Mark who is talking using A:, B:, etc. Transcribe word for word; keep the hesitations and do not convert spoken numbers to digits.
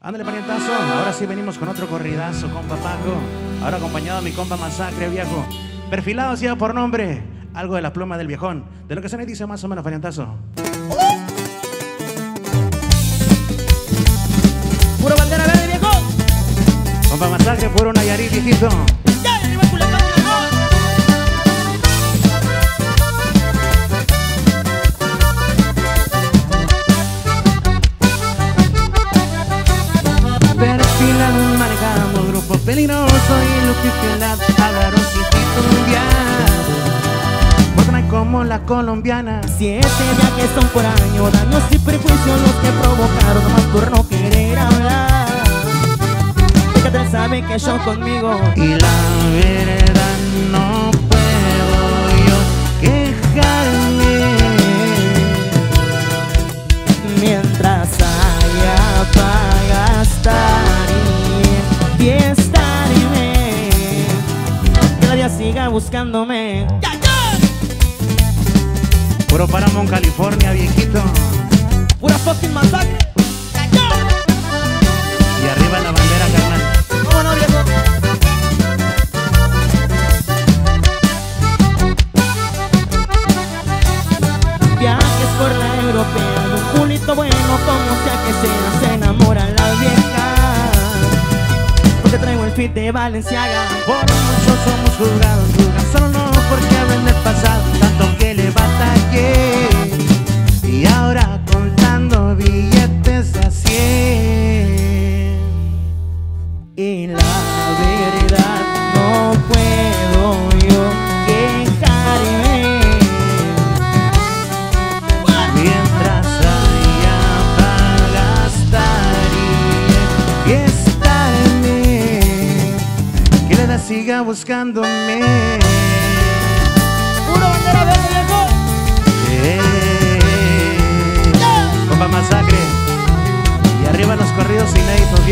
A: Ándale, parientazo. Ahora sí venimos con otro corridazo, compa Paco. Ahora acompañado de mi compa Masacre, viejo. Perfilado, así por nombre. Algo de la pluma del viejón. De lo que se me dice más o menos, parientazo.
B: Puro bandera verde, viejo.
A: Compa Masacre, puro Nayarit, viejito.
B: Ya, arriba Culiacán, viejo.
A: Perfilado, manejamos grupo peligroso y lo que fielad agarró sin titubear. Porque no hay como la colombiana.
B: Siete viajes son por año, daños y prejuicios los que provocaron, nomás por no querer hablar. Fíjate, sabe que yo conmigo
A: Y la verdad no puedo yo quejarme.
B: mientras haya para gastar y fiestarme, que la vida siga buscándome. ¡Ya, ya!
A: Puro Paramount, California, viejito.
B: Pura fucking masacre. ¡Ya, ya!
A: Y arriba la bandera, carnal.
B: ¿Cómo no, viejo? Viajes por la europea, un culito bueno, como sea que sea, se enamoran las viejas. Porque traigo el fit de Balenciaga.
A: Por muchos somos juzgados, juzgan solo no porque hablan del pasado, tanto que le batallé. Y ahora contando billetes a cien.
B: Y la verdad no puedo yo quejarme.
A: Mientras haya para gastar y fiestarme, que la edad siga buscándome.
B: Puro bandera verde, viejo.
A: Eh, Compa Masacre. Y arriba los corridos inéditos.